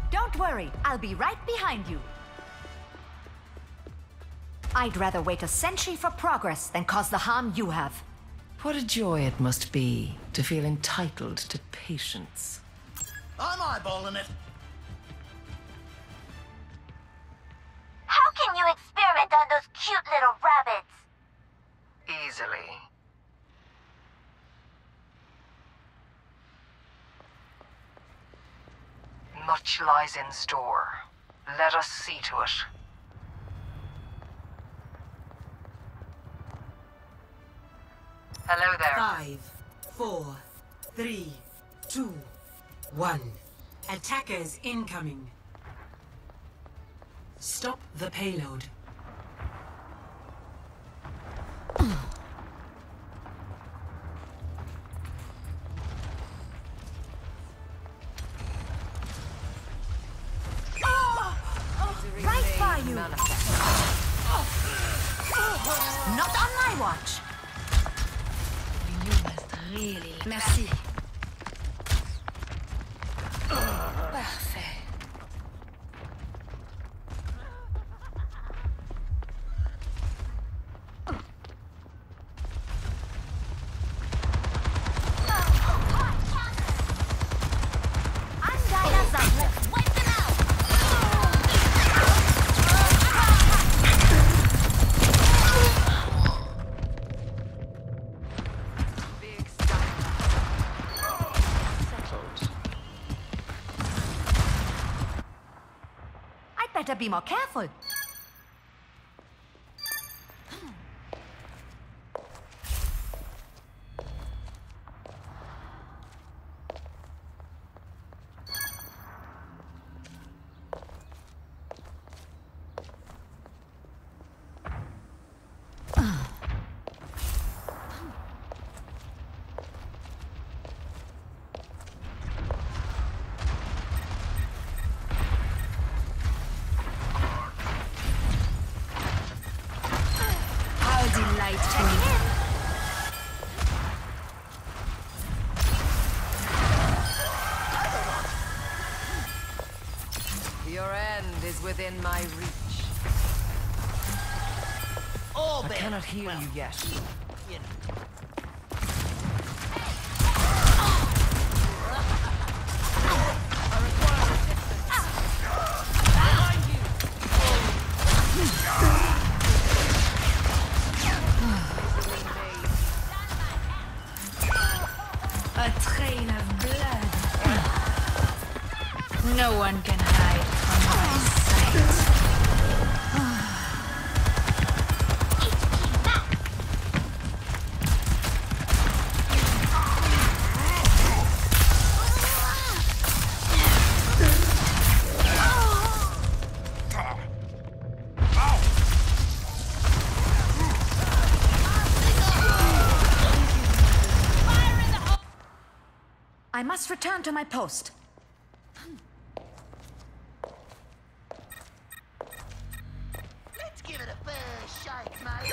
Don't worry, I'll be right behind you. I'd rather wait a century for progress than cause the harm you have. What a joy it must be to feel entitled to patience. I'm eyeballing it. How can you experiment on those cute little rabbits? Easily. Much lies in store. Let us see to it. Hello there. 5, 4, 3, 2, 1. Attackers incoming. Stop the payload. Right by you! Not on my watch! You must really... Merci. Parfait. Better be more careful. Your end is within my reach. I Cannot heal you yet. You know. A train of blood. No one can hide from my sight. I must return to my post. Let's give it a fair shake, mate.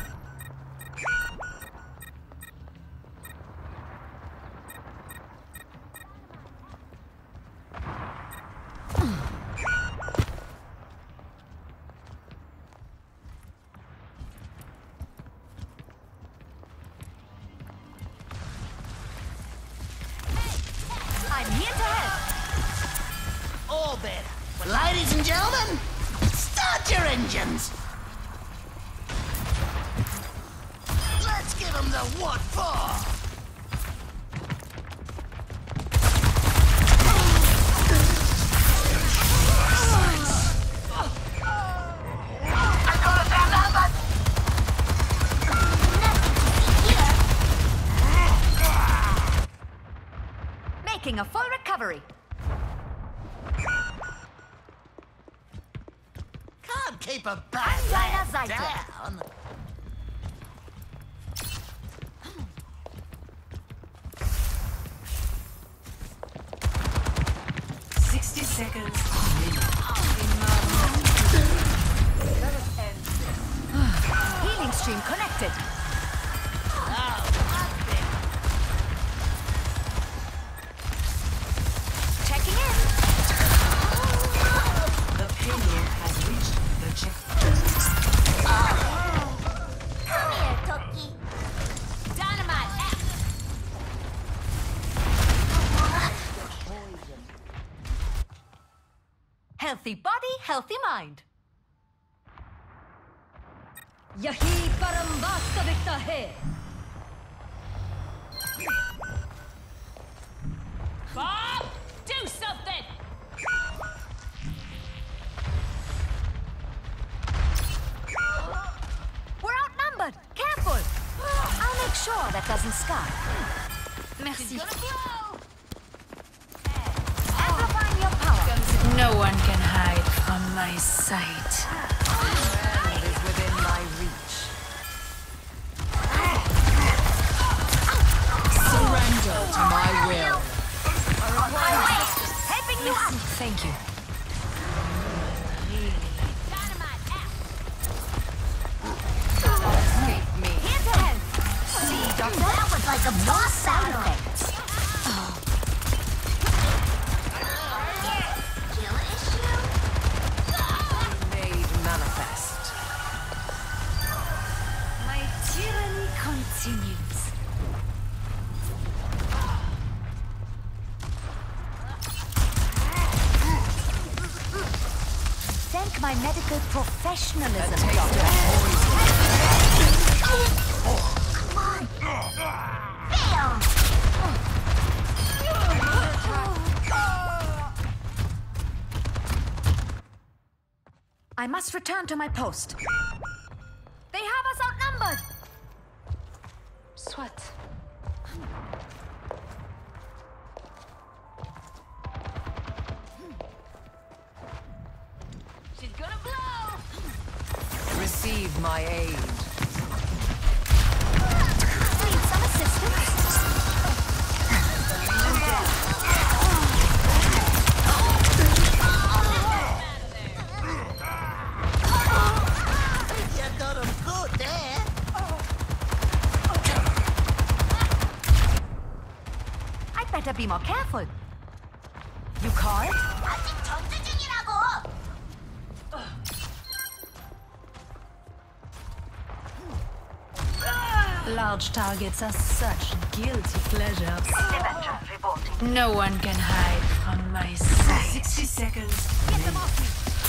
I'm here to help. All better. Well, ladies and gentlemen, start your engines. Let's give them the what for. Making a full recovery. Can't keep a bad Anliner lad Seite. down. Seconds. Healing stream connected. Checking in. Healthy body, healthy mind. यही परम वास्तविकता है। Bob, do something! We're outnumbered. Careful. I'll make sure that doesn't scar. Merci. Amplifying your power. No one can hide from my sight. It is within my reach. Surrender to my will. Helping you up. Thank you. Escape me. Here to help. See, Doctor? That was like a boss sound effect. Made manifest. My tyranny continues. Thank my medical professionalism, Taste Doctor. I must return to my post. They have us outnumbered. Soit. She's gonna blow. Receive my aid. Need some assistance? You got him good there. I'd better be more careful. You called? 아직 전투 중이라고. Large targets are such guilty pleasures. No one can hide from my sight. 60 seconds. Get them off me.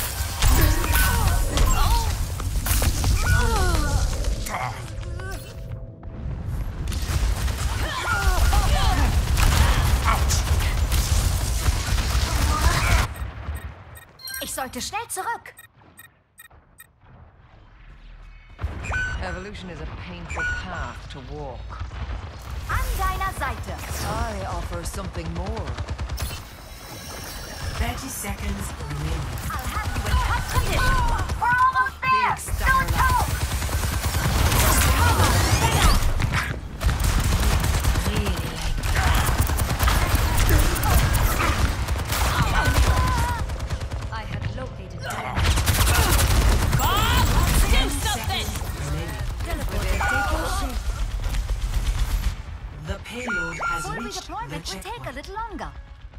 Ich sollte schnell zurück. Evolution is a painful path to walk. An deiner Seite. I offer something more. 30 seconds remaining. I'll have you in hot condition. We're almost there. Big stamina. Really like I had located them. Do something. The payload has Full reached the redeployment will take a checkpoint. little longer.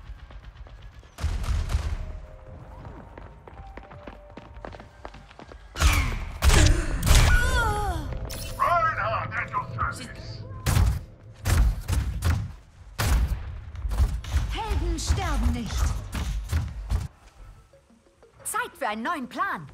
Reinhardt at your service. Helden sterben nicht. Zeit für einen neuen Plan.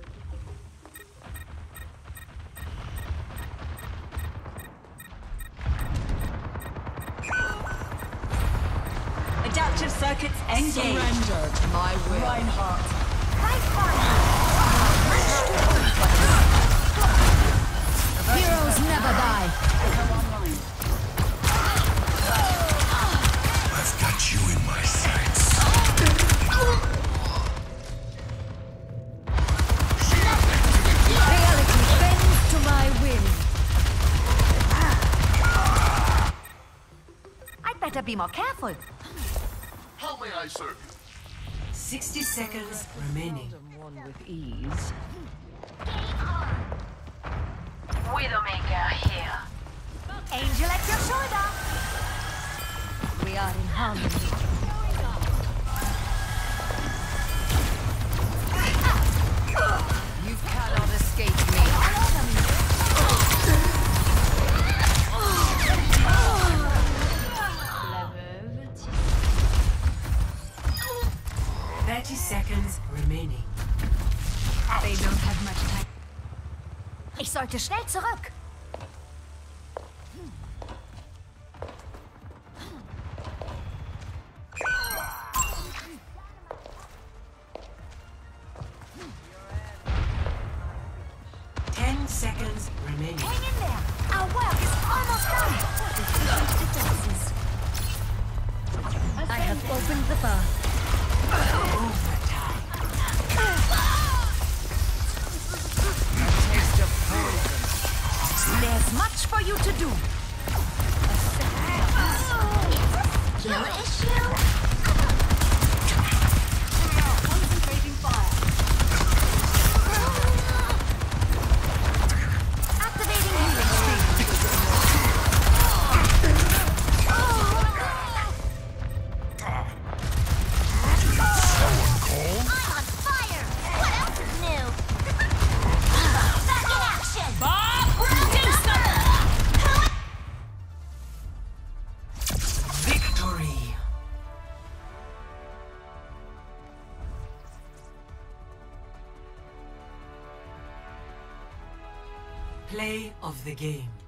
Adaptive circuits engaged. Surrender to my will. Reinhardt. Fight Heroes never die. I've got you in my sights. Reality bends to my will. I'd better be more careful. How may I serve you? 60 seconds remaining. One with ease. Widowmaker here. Angel at your shoulder. We are in harmony. You cannot escape me. 30 seconds remaining. They don't have much time. Ich sollte schnell zurück. Seconds remaining. Hang in there. Our work is almost done. Defenses. I have opened the bar. Overtime. There's much for you to do. Kill issue? Concentrating fire. Activating healing stream. I'm on fire! What else is new? Back in action! Victory. Play of the game.